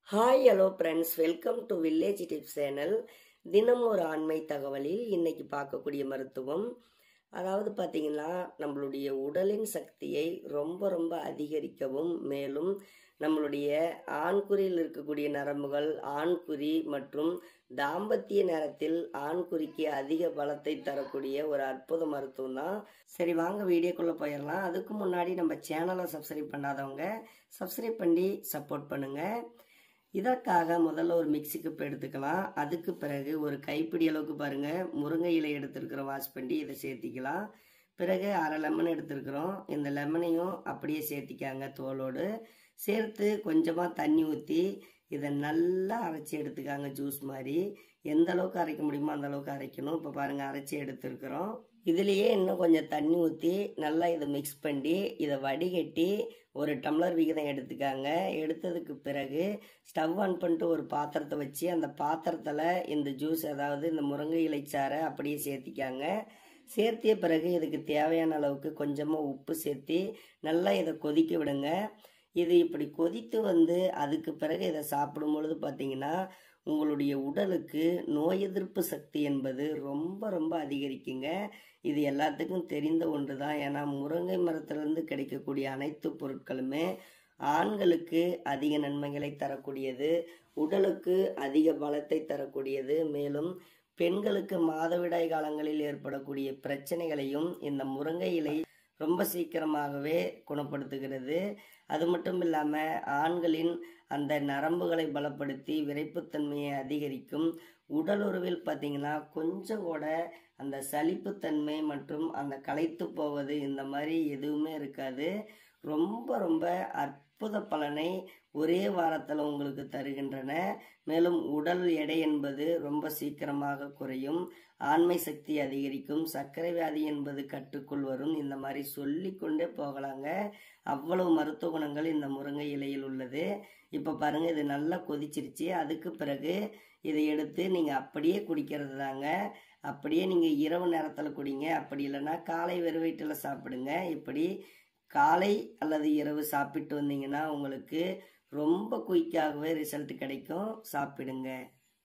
Hi hello friends, welcome to village tips channel. தினம் ஒரு ஆண்மை தகவலில் இன்னைக்கு பார்க்கக்கூடிய மருத்துவம், அதாவது பார்த்தீங்கன்னா நம்மளுடைய உடலின் சக்தியை ரொம்ப ரொம்ப அதிகரிக்கவும், மேலும் நம்மளுடைய ஆண்குறியில் இருக்கக்கூடிய நரம்புகள், ஆண்குறி மற்றும் தாம்பத்திய நேரத்தில் ஆண்குறிக்கு அதிக பலத்தை தரக்கூடிய ஒரு அற்புத மருத்துவம் தான். சரி, வாங்க வீடியோக்குள்ளே போயிடலாம். அதுக்கு முன்னாடி நம்ம சேனலை சப்ஸ்கிரைப் பண்ணாதவங்க சப்ஸ்கிரைப் பண்ணி சப்போர்ட் பண்ணுங்கள். இதற்காக முதல்ல ஒரு மிக்ஸி கப் எடுத்துக்கலாம். அதுக்கு பிறகு ஒரு கைப்பிடி அளவுக்கு பாருங்கள் முருங்கை இலை எடுத்துருக்கிறோம், வாஷ் பண்ணி இதை சேர்த்திக்கலாம். பிறகு அரை லெமன் எடுத்துருக்குறோம், இந்த லெமனையும் அப்படியே சேர்த்திக்காங்க தோலோடு. சேர்த்து கொஞ்சமாக தண்ணி ஊற்றி இதை நல்லா அரைச்சி எடுத்துக்காங்க. ஜூஸ் மாதிரி எந்த அளவுக்கு அரைக்க முடியுமோ அந்த அளவுக்கு அரைக்கணும். இப்போ பாருங்கள் அரைச்சி எடுத்துருக்குறோம். இதுலேயே இன்னும் கொஞ்சம் தண்ணி ஊற்றி நல்லா இதை மிக்ஸ் பண்ணி இதை வடிகட்டி ஒரு டம்ளர் விகிதம் எடுத்துக்காங்க. எடுத்ததுக்கு பிறகு ஸ்டவ் ஆன் பண்ணிட்டு ஒரு பாத்திரத்தை வச்சு அந்த பாத்திரத்தில் இந்த ஜூஸ், அதாவது இந்த முருங்கை இலைச்சாறை அப்படியே சேர்த்திக்காங்க. சேர்த்திய பிறகு இதுக்கு தேவையான அளவுக்கு கொஞ்சமாக உப்பு சேர்த்து நல்லா இதை கொதிக்க விடுங்க. இது இப்படி கொதித்து அதுக்கு பிறகு இதை சாப்பிடும் பொழுது பார்த்தீங்கன்னா உங்களுடைய உடலுக்கு நோய் எதிர்ப்பு சக்தி என்பது ரொம்ப ரொம்ப அதிகரிக்குங்க. இது எல்லாத்துக்கும் தெரிந்த ஒன்று தான். ஏன்னா முருங்கை மரத்திலிருந்து கிடைக்கக்கூடிய அனைத்து பொருட்களுமே ஆண்களுக்கு அதிக நன்மைகளை தரக்கூடியது, உடலுக்கு அதிக பலத்தை தரக்கூடியது. மேலும் பெண்களுக்கு மாதவிடாய் காலங்களில் ஏற்படக்கூடிய பிரச்சனைகளையும் இந்த முருங்கை இலை ரொம்ப சீக்கிரமாகவே குணப்படுத்துகிறது. அது மட்டும் இல்லாமல் ஆண்களின் அந்த நரம்புகளை பலப்படுத்தி விரைப்புத்தன்மையை அதிகரிக்கும். உடலுறவில் பார்த்தீங்கன்னா கொஞ்சம் கூட அந்த சலிப்புத்தன்மை மற்றும் அந்த களைத்து போவது இந்த மாதிரி எதுவுமே இருக்காது. ரொம்ப ரொம்ப அற்புத பலனை ஒரே வாரத்தில் உங்களுக்கு தருகின்றன. மேலும் உடல் எடை என்பது ரொம்ப சீக்கிரமாக குறையும், ஆண்மை சக்தி அதிகரிக்கும், சர்க்கரை வியாதி என்பது கட்டுக்குள் வரும். இந்த மாதிரி சொல்லிக்கொண்டே போகலாங்க. அவ்வளவு மருத்துவ குணங்கள் இந்த முருங்கை இலையில் உள்ளது. இப்போ பாருங்க, இது நல்லா கொதிச்சிருச்சு. அதுக்கு பிறகு இதை எடுத்து நீங்கள் அப்படியே குடிக்கிறது தாங்க. அப்படியே நீங்கள் இரவு நேரத்தில் குடிங்க, அப்படி இல்லைன்னா காலை வெறும் வயிற்றில் சாப்பிடுங்க. இப்படி காலை அல்லது இரவு சாப்பிட்டு வந்தீங்கன்னா உங்களுக்கு ரொம்ப குயிக்காகவே ரிசல்ட் கிடைக்கும். சாப்பிடுங்க.